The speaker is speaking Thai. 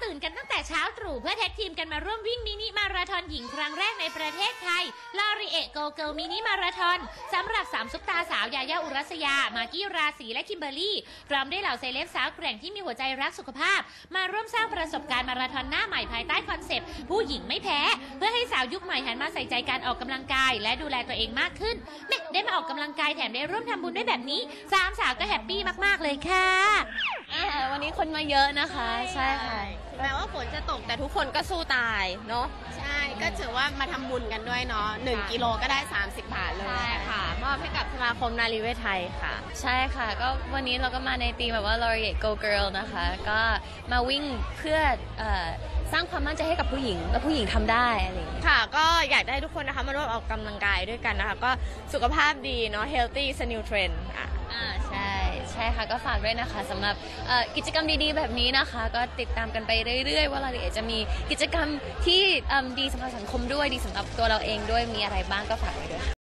ตื่นกันตั้งแต่เช้าตรู่เพื่อแท็กทีมกันมาร่วมวิ่งมินิมาราธอนหญิงครั้งแรกในประเทศไทยลอรีเอโกเกิลมินิมาราธอนสำหรับ3ซุปตาสาวยายาอุรัสยา มากกี้ราศีและคิมเบอร์รี่พร้อมด้วยเหล่าเซเลบสาวแกร่งที่มีหัวใจรักสุขภาพมาร่วมสร้างประสบการณ์มาราธอนหน้าใหม่ภายใต้คอนเซปต์ผู้หญิงไม่แพ้เพื่อให้สาวยุคใหม่หันมาใส่ใจการออกกำลังกายและดูแลตัวเองมากขึ้นแม่ได้มาออกกำลังกายแถมได้ร่วมทำบุญด้วยแบบนี้3 สาวก็แฮปปี้มากๆเลยค่ะวันนี้คนมาเยอะนะคะใช่ค่ะแม้ว่าฝนจะตกแต่ทุกคนก็สู้ตายเนาะใช่ก็ถือว่ามาทำบุญกันด้วยเนาะ1 กิโลก็ได้30 บาทเลยใช่ค่ะมอบให้กับสมาคมนารีเวชไทยค่ะใช่ค่ะก็วันนี้เราก็มาในธีมแบบว่า Laureate Go Girl นะคะก็มาวิ่งเพื่อสร้างความมั่นใจให้กับผู้หญิงและผู้หญิงทำได้อะไรอย่างเงี้ยค่ะก็อยากได้ทุกคนนะคะมาร่วมออกกำลังกายด้วยกันนะคะก็สุขภาพดีเนาะ healthy is a new trend ใช่ค่ะก็ฝากด้วยนะคะสำหรับกิจกรรมดีๆแบบนี้นะคะก็ติดตามกันไปเรื่อยๆว่าเราจะมีกิจกรรมที่ดีสำหรับสังคมด้วยดีสำหรับตัวเราเองด้วยมีอะไรบ้างก็ฝากไว้ด้วย